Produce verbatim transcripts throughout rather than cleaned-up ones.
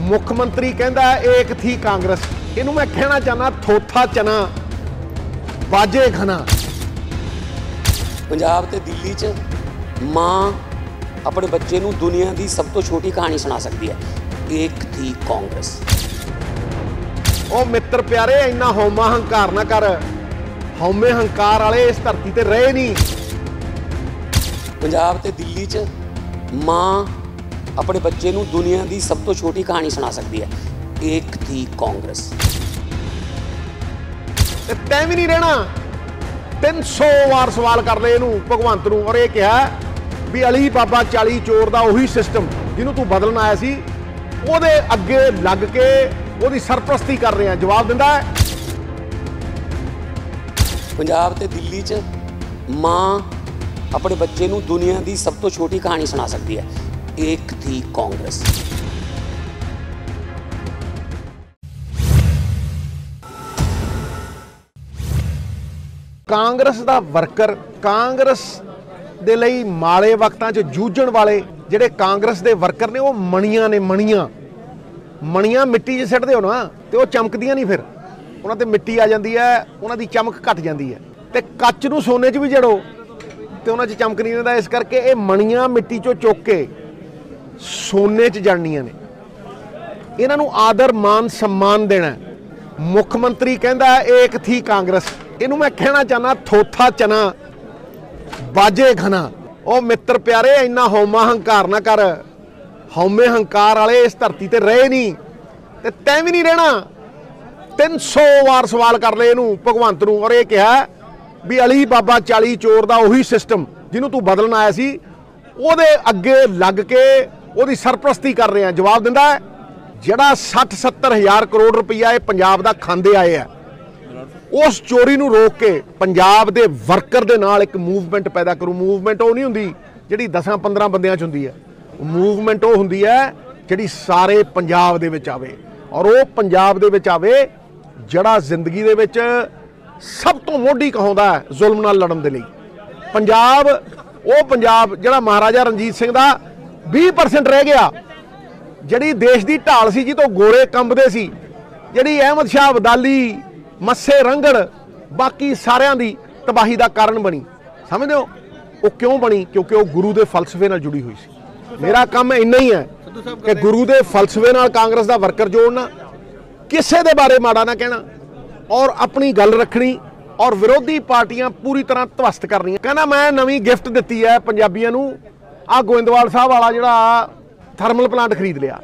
मुख मंत्री कहता एक थी कांग्रेस, इनू मैं कहना चाहना थोथा चना बाजे घना। पंजाब ते दिल्ली च मां अपने बच्चे नू दुनिया की सब तो छोटी कहानी सुना सकती है, एक थी कांग्रेस। ओ मित्र प्यारे, इन्ना हौमा हंकार ना कर, हौमे हंकार वाले इस धरती ते रहे नहीं। पंजाब ते दिल्ली च मां अपने बच्चे नू दुनिया की सब तो छोटी कहानी सुना सकती है, एक थी कांग्रेस। तै भी नहीं रहना, तीन सौ वार सवाल कर ले इनू भगवंत नू और ये कहा भी अली बाबा चाली चोर का उही सिस्टम जिन्हों तू बदलन आया सी, ओदे अगे लग के ओदी सरप्रस्ती कर रहे हैं। जवाब दिंदा है पंजाब ते दिल्ली च मां अपने बच्चे नू दुनिया की सब तो छोटी कहानी सुना सकती है, एक थी कांग्रेस। कांग्रेस दा वर्कर, कांग्रेस दे लई माड़े वक्तां च जूझण वाले जिहड़े कांग्रेस दे वर्कर ने, वो मणियां ने। मणियां मणियां मिट्टी 'च सिੱਟਦੇ हो ना ते वो चमकदियां नहीं, फिर उन्हां ते मिट्टी आ जांदी है, उन्हां दी चमक घट जांदी है। ते कच्च नूं सोने 'च भी जड़ो ते उन्हां 'च चमक नहीं रहिंदा। इस करके ये मणियां मिट्टी 'चों चुक के सोने 'च जड़नियां ने। इन्हां नूं आदर मान सम्मान देना। मुख मंत्री कहता एक थी कांग्रेस, इनू मैं कहना चाहना थोथा चना बाजे घना। ओ मित्र प्यारे, इन्ना हौमा हंकार ना कर, हौमे हंकार वाले इस धरती ते रहे नहीं, ते तै भी नहीं रहना। तीन सौ वार सवाल कर ले इनू भगवंत नू और ये कहा भी अली बाबा चाली चोर का उही सिस्टम जिन्हों तू बदलन आया सी, ओदे अगे लग के ओदी सरप्रस्ती कर रहे हैं। जवाब दिंदा है जिहड़ा सठ सत्तर हज़ार करोड़ रुपया ये पंजाब दा खांदे आए है, उस चोरी नूं रोक के पंजाब दे वर्कर दे नाल एक मूवमेंट पैदा करूं। मूवमेंट वो नहीं हुंदी जिहड़ी दसां पंद्रह बंदियां च हुंदी है, मूवमेंट वो हुंदी है जिहड़ी सारे पंजाब दे विच आवे, और वो पंजाब दे विच आवे जिहड़ा जिंदगी दे विच सब तो मोढी कहाउंदा है जुल्म नाल लड़न दे लई। पंजाब वो पंजाब जिहड़ा महाराजा रणजीत सिंह दा बीस परसेंट रह गया, जिहड़ी देश दी ढाल सी, जितों गोरे कंबदे सी, जिहड़ी अहमद शाह अब्दाली, मस्से रंगड़, बाकी सारियां दी तबाही का कारण बनी। समझदे हो वो क्यों बनी? क्योंकि वो गुरु के फलसफे नाल जुड़ी हुई सी। मेरा काम इन्ना ही है कि गुरु के फलसफे नाल कांग्रेस का वर्कर जोड़ना, किसी के बारे माड़ा ना कहना, और अपनी गल रखनी, और विरोधी पार्टियां पूरी तरह ध्वस्त करनी। कहना मैं नवीं गिफ्ट दी है पंजाबियों नूं, आ गोइंदवाल साहब वाला जिहड़ा थर्मल प्लांट खरीद लिया।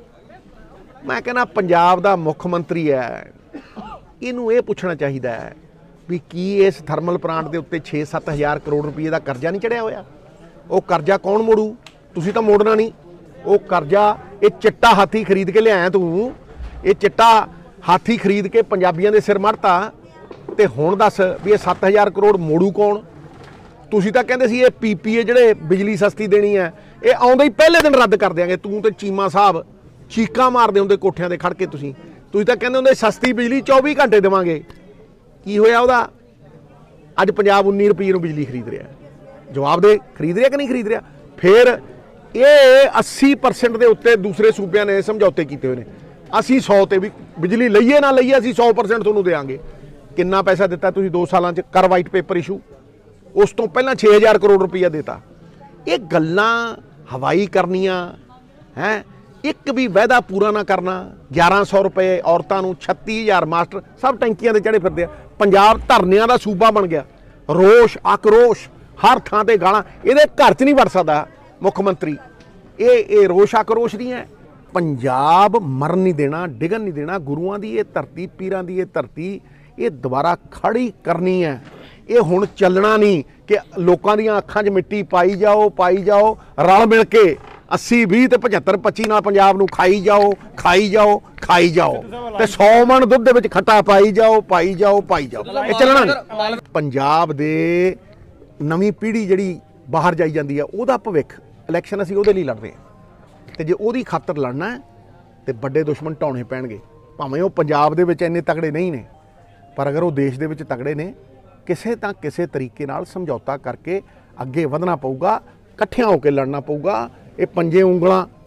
मैं कहना पंजाब का मुख मंत्री है, इनू ये पूछना चाहिए है भी की इस थर्मल प्लांट के उत्ते छे सत्त हज़ार करोड़ रुपये का करजा नहीं चढ़िया होया? वो करजा कौन मोड़ू? तुसीं तां मोड़ना नहीं। वो करजा ये चिट्टा हाथी खरीद के लिया तू, ये चिट्टा हाथी खरीद के पंजाबियों के सिर मढ़ता, तो हुण दस भी ये सत्त हज़ार करोड़ मोड़ू कौन? तुसीं तां कहंदे सी ये पी पी ए जिहड़े बिजली सस्ती देनी है, ये आउंदे ही पहले दिन रद्द कर देंगे। तू तो चीमा साहब चीकां मारदे हुंदे कोठियां ते खड़ के, तुसीं तुसीं तां कहंदे हुंदे सस्ती बिजली चौबी घंटे देवांगे। की होया उहदा? अज पंजाब उन्नी रुपये नूं बिजली खरीद रहा। जवाब दे, खरीद रहा कि नहीं खरीद रहा? फिर ये अस्सी परसेंट के उत्ते दूसरे सूबे ने समझौते किए हुए हैं। असी सौ ते भी बिजली लईए ना लईए, असी सौ परसेंट तुहानूं देंगे। किन्ना पैसा दिता तुसीं दो सालां च? कर वाइट पेपर इशू, उस तो पहला छे हज़ार करोड़ रुपया देता। ये गल्लां हवाई करनियां हैं, एक भी वायदा पूरा ना करना। ग्यारह सौ रुपये औरतों को, छत्ती हज़ार मास्टर सब टैंकियां ते चढ़े फिरदे। पंजाब धरनियां दा सूबा बन गया। रोष आक्रोश हर थां ते गालां, इहदे घर च नहीं वड़ सकदा मुख मंत्री। ये ये रोष आक्रोश नहीं है। पंजाब मरन नहीं देना, डिगन नहीं देना। गुरुआं दी ये धरती, पीरां दी ये धरती, ये दोबारा खड़ी करनी है। ये हुण चलना नहीं कि लोगों दी अखां 'च मिट्टी पाई जाओ पाई जाओ, रल मिल के अस्सी बीस ते पचहत्तर पच्ची नाल पंजाब नूं खाई जाओ खाई जाओ खाई जाओ, ते सौ मन दुध दे विच खट्टा पाई जाओ पाई जाओ पाई जाओ। ये चलना नहीं। पंजाब दे नवीं पीढ़ी जिहड़ी बाहर जाई जांदी है, उहदा भविख इलैक्शन असीं उहदे लई लड़ रहे हैं, ते जे उहदी खातर लड़ना है ते बड़े दुश्मन ढाउणे पैणगे। भावें वो पंजाब दे विच इन्ने तगड़े नहीं ने, पर अगर वो देश दे विच तगड़े ने, किसे तां किसे तरीके नाल समझौता करके अगे वधना पऊगा, इकट्ठियां होकर लड़ना पऊगा। ये पंजे उंगलां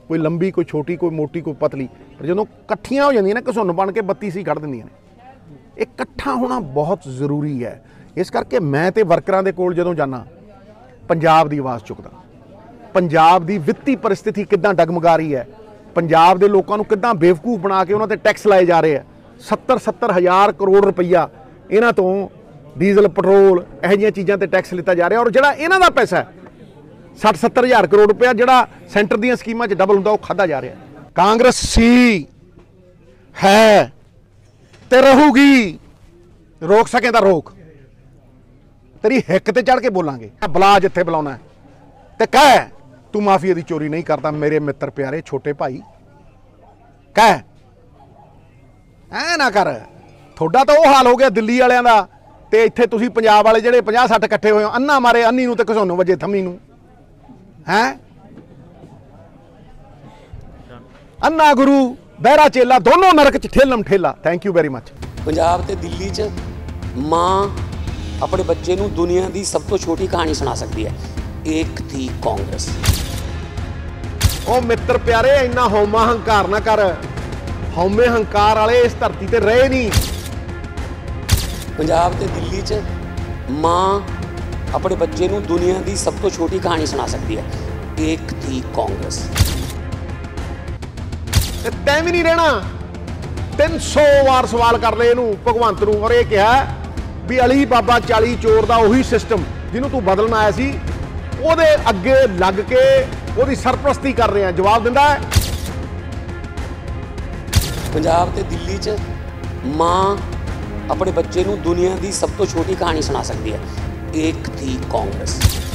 कोई लंबी कोई छोटी कोई मोटी कोई पतली, पर जो इकट्ठियां हो जांदियां ने घसुन्न बन के बत्ती सी कढ़ दिंदियां ने। इकट्ठा होना बहुत ਜ਼ਰੂਰੀ है। इस करके मैं ते वर्करां दे कोल जदों जाना पंजाब दी आवाज़ चुकदा, पंजाब दी वित्ती परिस्थिति किद्दां डगमगा रही है, पंजाब दे लोकां नूं किद्दां बेवकूफ बना के उन्हां ते टैक्स लाए जा रहे हैं। सत्तर सत्तर हज़ार करोड़ रुपया इन्हां तों डीजल पेट्रोल ਇਹੋ ਜਿਹੀਆਂ चीज़ां ते टैक्स लिता जा रहा, और जिहड़ा इन्हां दा पैसा है सठ सत्तर हज़ार करोड़ रुपया जिहड़ा सेंटर दी स्कीमां च डबल हुंदा, वो खादा जा रहा है। कांग्रेस सी है ते रहूगी, रोक सके तो रोक, तेरी हिक ते चढ़ के बोलांगे, बुला जिथे बुलाना है ते कह तू माफिया की चोरी नहीं करता मेरे मित्र प्यारे छोटे भाई, कह ऐ ना कर। थोड़ा तो वो हाल हो गया दिल्ली वालियां दा ते इत्थे तुसीं पंजाब वाले जिहड़े पचास सठ इकट्ठे होए हो, अन्ना मारे अन्नी नूं ते घसोन वजे थम्मी नूं हैं। अन्ना गुरु बहरा चेला दोनों नरक च ठेलम ठेला। Thank you very much. Punjab ते दिल्ली च माँ अपने बच्चे नूं दुनिया की सब तो छोटी कहानी सुना सकती है, एक थी कांग्रेस। ओ मित्र प्यारे इन्ना हौमा हंकार ना कर, हौमे हंकार वाले इस धरती ते रहे नहीं। पंजाब ते दिल्ली च माँ अपने बच्चे नूं दुनिया की सब तो छोटी कहानी सुना सकती है, एक थी कांग्रेस। तैं भी नहीं रहना, तीन सौ वार सवाल कर ले इनू भगवंत नूं, और ये कहा भी अली बाबा चाली चोर का उही सिस्टम जिन्हों तू बदलना आया सी ਉਹਦੇ ਅੱਗੇ ਲੱਗ ਕੇ ਉਹਦੀ ਸਰਪ੍ਰਸਤੀ ਕਰ ਰਹੇ ਆ। ਜਵਾਬ ਦਿੰਦਾ ਹੈ पंजाब ते दिल्ली च माँ अपने बच्चे नूं दुनिया की सब तो छोटी कहानी सुना सकती है, एक थी कांग्रेस।